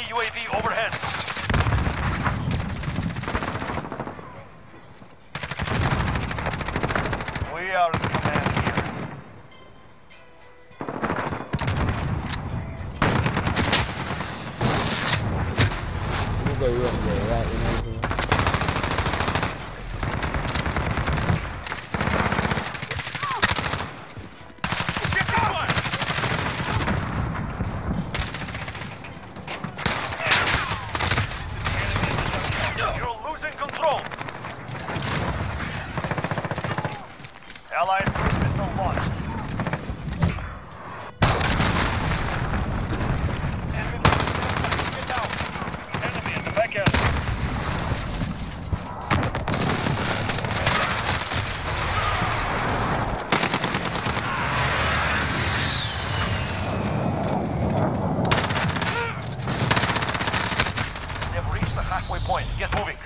UAV overhead. We are in command here. You're losing control. Allied cruise missile launched. Enemy get down. Enemy in the back alley. They've reached the halfway point. Get moving.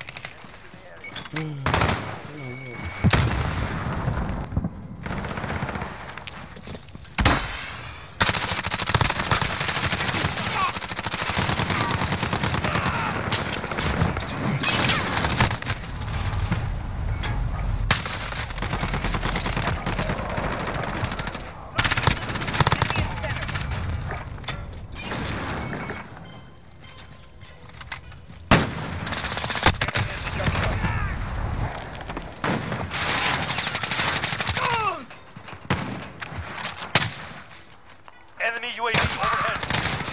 Enemy UAV overhead.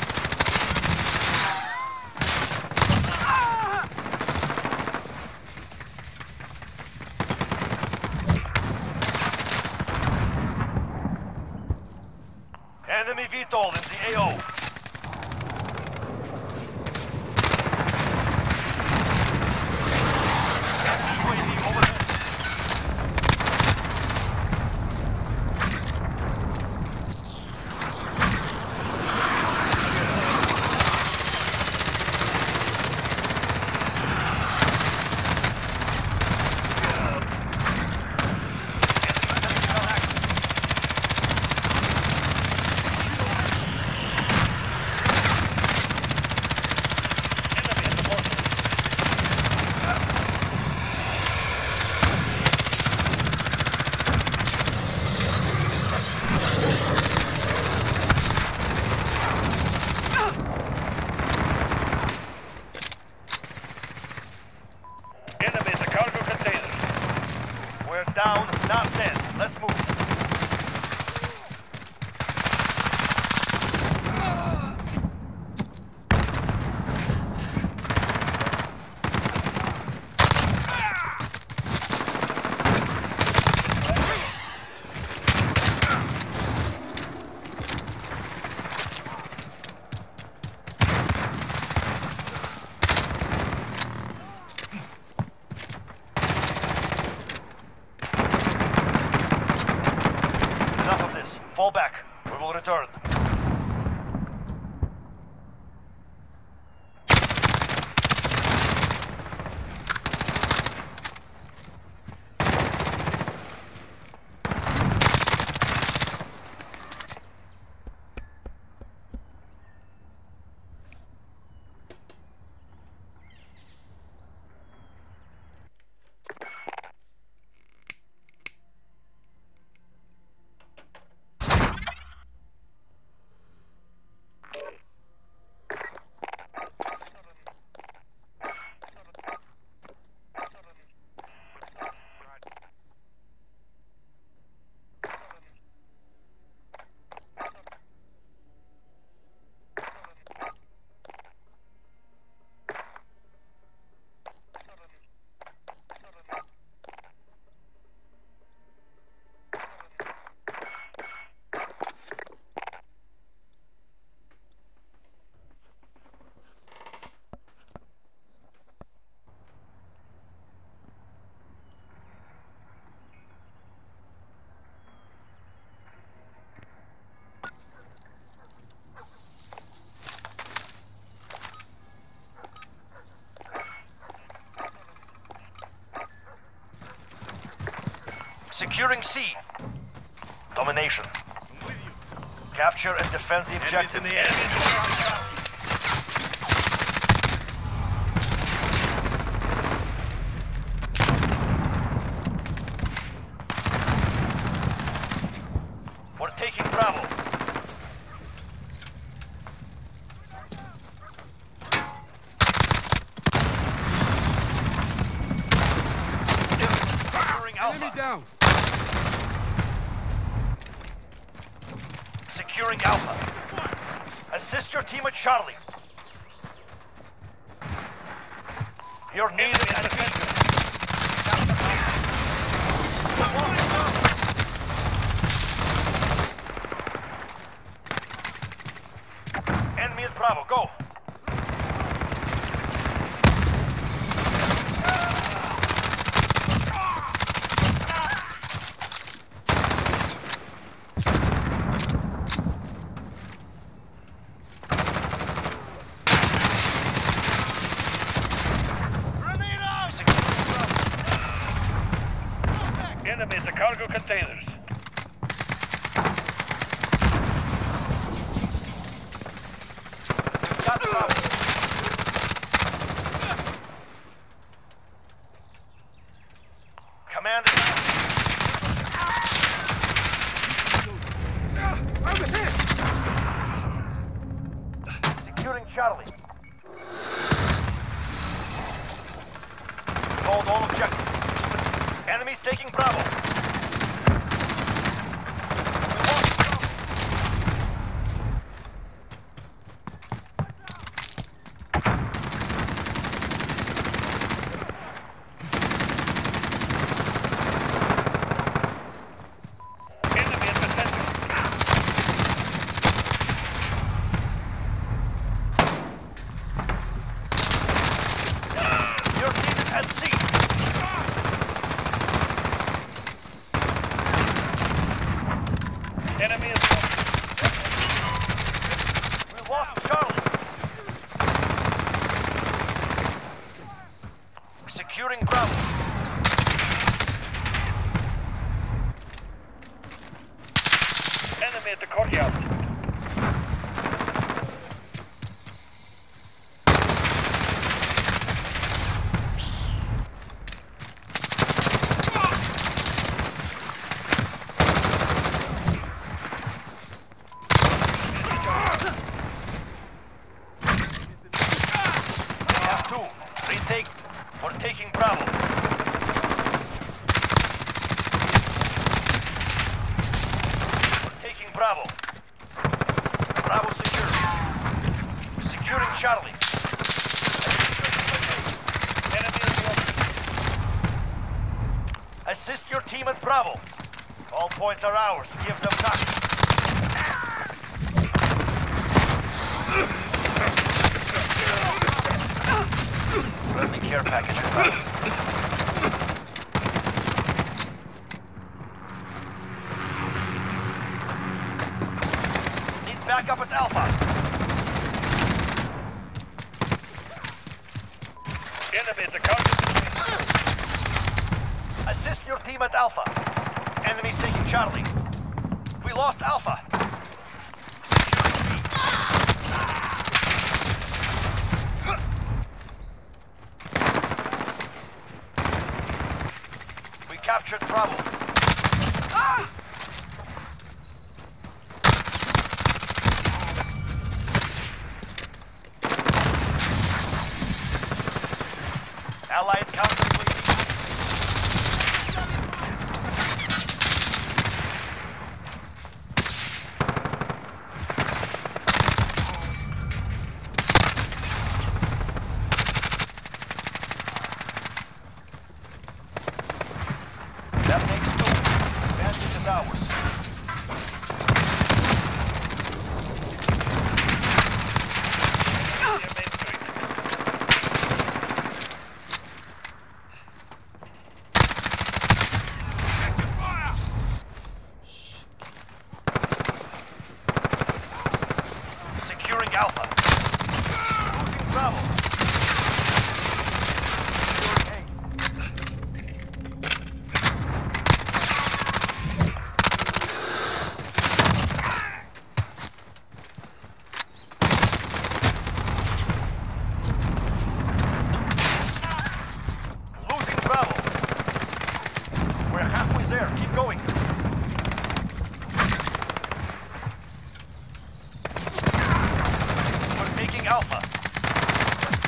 Enemy VTOL in the AO. Enemy UAV overhead. Enemies a cargo container. We're down, not dead. Let's move. Enough of this. Fall back. We will return. Securing C. Domination. Capture and defend the objective. down. Securing Alpha. Assist your team at Charlie. You're needed at B. Enemy at Bravo, go! Enemies at cargo containers. Got Bravo. Commander. I'm hit! Securing Charlie. Hold all objectives. Enemies taking Bravo. Enemy at the center. You're needed at sea. Enemy is lost. We lost Charlie. Securing Bravo. Enemy at the courtyard. Retake. We're taking Bravo. We're taking Bravo. Bravo secure. Securing Charlie. Enemy is lost. Assist your team at Bravo. All points are ours. Give them time. Friendly care package arrived. Need backup at Alpha. Enemy at the counter. Assist your team at Alpha. Enemies taking Charlie. We lost Alpha. Captured Bravo. Allied counter complete. That makes two. Advantage is ours. Securing Alpha. Losing Bravo. There, keep going. We're taking Alpha.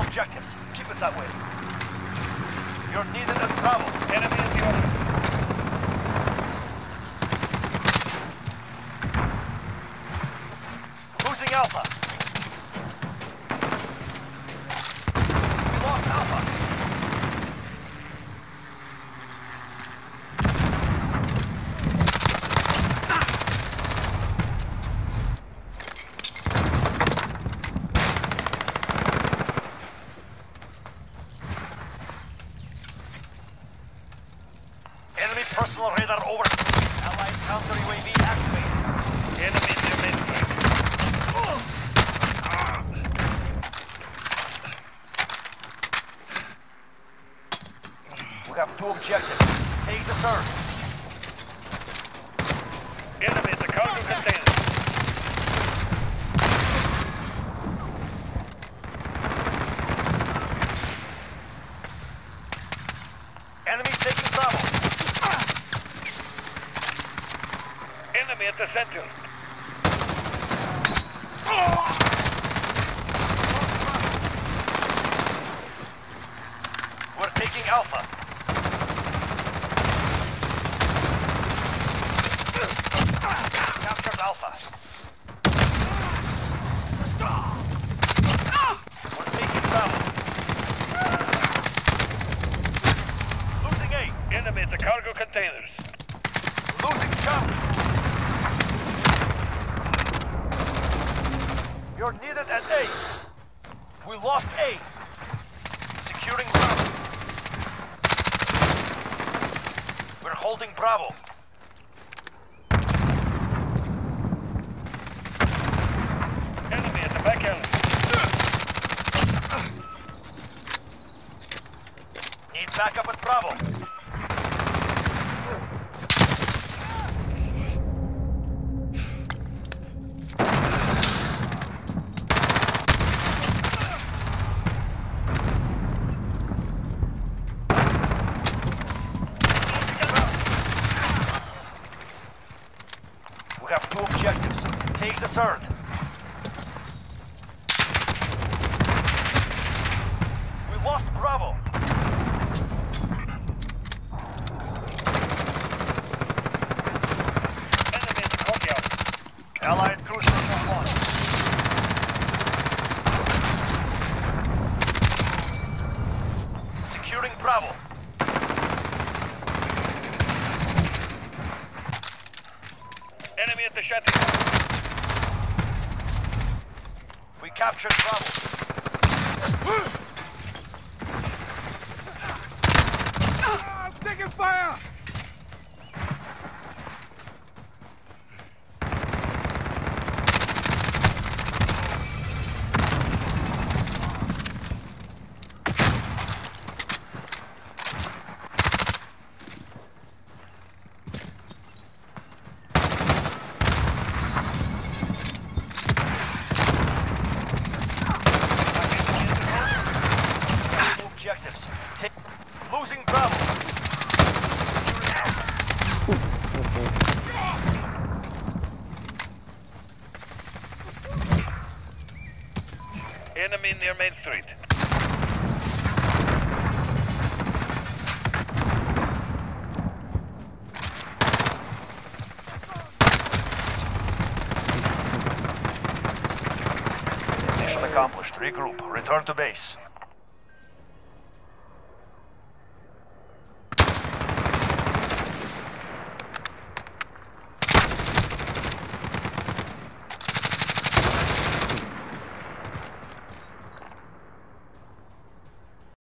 objectives. Keep it that way. You're needed at Bravo. Enemy in the open. Losing Alpha. We lost Alpha. Enemy personal radar over. Allied counter UAV activated. Enemy in their main street. We have 2 objectives. Take the surge. Enemy at the cargo container. Enemy taking Bravo. Enemy at the center. We're taking Alpha. Captured Alpha. We're taking Bravo. Losing A. Enemy at the cargo containers. Losing Charlie. You're needed at A. We lost A. Securing Bravo. We're holding Bravo. Enemy at the back alley. Need backup at Bravo. We have 2 objectives. Take the third. We lost Bravo. Enemy at the courtyard. Allied cruiser on 1. Securing Bravo. Enemy at the shanty. We captured Bravo. I'm taking fire! Objectives. Losing Bravo. Enemy near Main Street. Mission accomplished. Regroup. Return to base.